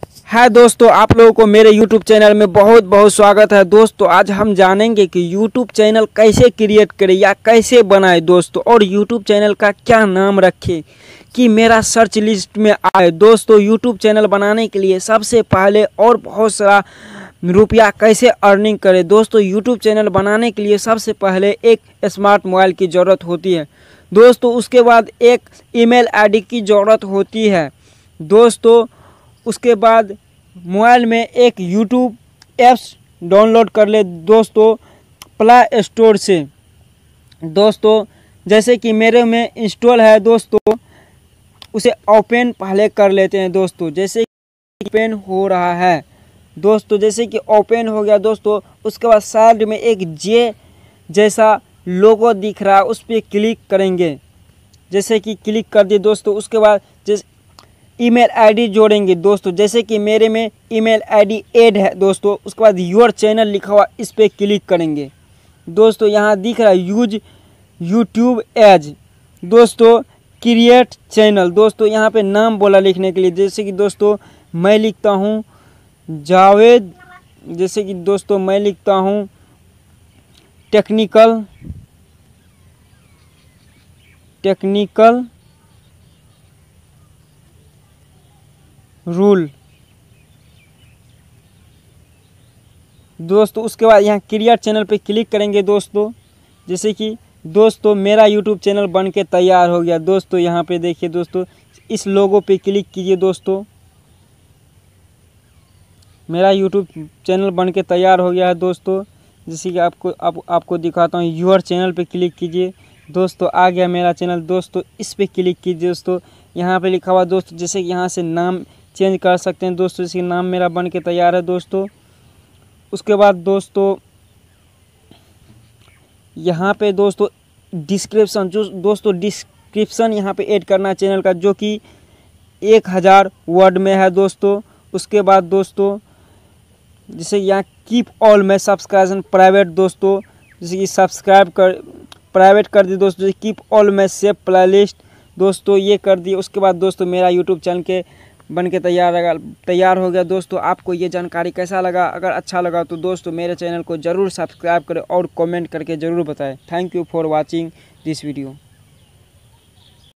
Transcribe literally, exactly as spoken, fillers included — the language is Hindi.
है दोस्तों, आप लोगों को मेरे YouTube चैनल में बहुत बहुत स्वागत है। दोस्तों आज हम जानेंगे कि YouTube चैनल कैसे क्रिएट करें या कैसे बनाए दोस्तों, और YouTube चैनल का क्या नाम रखें कि मेरा सर्च लिस्ट में आए। दोस्तों YouTube चैनल बनाने के लिए सबसे पहले और बहुत सारा रुपया कैसे अर्निंग करें। दोस्तों YouTube चैनल बनाने के लिए सबसे पहले एक स्मार्ट मोबाइल की ज़रूरत होती है दोस्तों, उसके बाद एक ईमेल आईडी की ज़रूरत होती है दोस्तों, उसके बाद मोबाइल में एक यूट्यूब ऐप्स डाउनलोड कर ले दोस्तों प्ले स्टोर से। दोस्तों जैसे कि मेरे में इंस्टॉल है दोस्तों, उसे ओपन पहले कर लेते हैं दोस्तों। जैसे कि ओपन हो रहा है दोस्तों, जैसे कि ओपन हो गया दोस्तों, उसके बाद साइड में एक जे जैसा लोगो दिख रहा है, उस पर क्लिक करेंगे। जैसे कि क्लिक कर दिए दोस्तों, उसके बाद जैसे ईमेल आईडी जोड़ेंगे दोस्तों। जैसे कि मेरे में ईमेल आईडी ऐड है दोस्तों, उसके बाद योर चैनल लिखा हुआ, इस पर क्लिक करेंगे दोस्तों। यहाँ दिख रहा है यूज यूट्यूब एज दोस्तों क्रिएट चैनल दोस्तों, यहाँ पे नाम बोला लिखने के लिए। जैसे कि दोस्तों मैं लिखता हूँ जावेद, जैसे कि दोस्तों मैं लिखता हूँ टेक्निकल टेक्निकल रूल दोस्तों। उसके बाद यहाँ क्रिएट चैनल पे क्लिक करेंगे दोस्तों। जैसे कि दोस्तों मेरा यूट्यूब चैनल बन के तैयार हो गया दोस्तों। यहाँ पे देखिए दोस्तों, इस लोगो पे क्लिक कीजिए दोस्तों, मेरा यूट्यूब चैनल बन के तैयार हो गया है दोस्तों। जैसे कि आपको आप, आपको दिखाता हूँ, यूर चैनल पे क्लिक कीजिए दोस्तों, आ गया मेरा चैनल दोस्तों। इस पे क्लिक कीजिए दोस्तों, यहाँ पे लिखा हुआ दोस्तों, जैसे कि यहाँ से नाम चेंज कर सकते हैं दोस्तों। जैसे नाम मेरा बन के तैयार है दोस्तों। उसके बाद दोस्तों यहाँ पे दोस्तों डिस्क्रिप्शन, जो दोस्तों डिस्क्रिप्शन यहाँ पे ऐड करना है चैनल का, जो कि एक हज़ार वर्ड में है दोस्तों। उसके बाद दोस्तों जैसे यहाँ कीप ऑल में सब्सक्रिप्शन प्राइवेट दोस्तों, जैसे कि सब्सक्राइब कर प्राइवेट कर दी दोस्तों। जैसे कीप ऑल में सेव प्लेलिस्ट दोस्तों, ये कर दिए। उसके बाद दोस्तों मेरा यूट्यूब चैनल के बन के तैयार लगा तैयार हो गया दोस्तों। आपको ये जानकारी कैसा लगा? अगर अच्छा लगा तो दोस्तों मेरे चैनल को ज़रूर सब्सक्राइब करें और कमेंट करके ज़रूर बताएं। Thank you for watching this video.